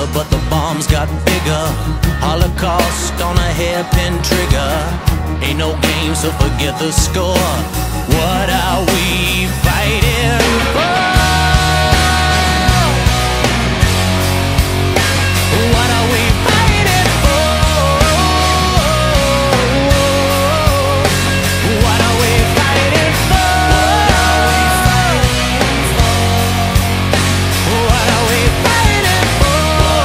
but the bombs got bigger. Holocaust on a hairpin trigger. Ain't no game, so forget the score. What are we fighting for? What are we fighting for? What are we fighting for? What are we fighting for?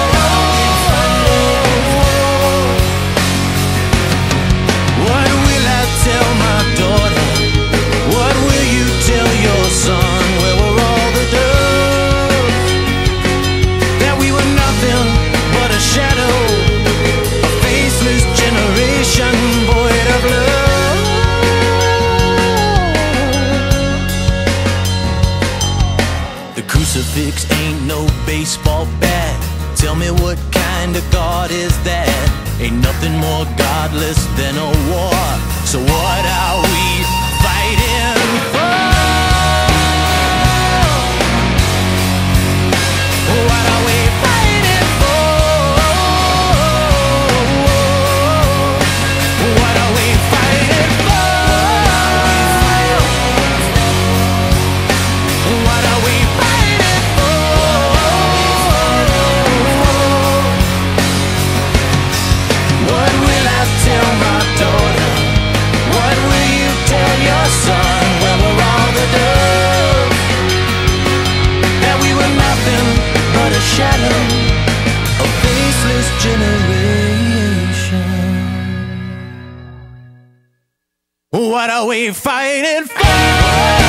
What will I tell my daughter? What will you tell your son? Where were all the doves? That we were nothing but a shadow, a faceless generation void of love. The crucifix ain't no baseball bat. Tell me what kind of God is that? Ain't nothing more godless than a war. So what are we fighting for? What are we fighting for? What are we fighting for? What are we fighting for? What will I tell my daughter? What will you tell your son? Where were all the doves? That we were nothing but a shadow, a faceless generation. What are we fighting for?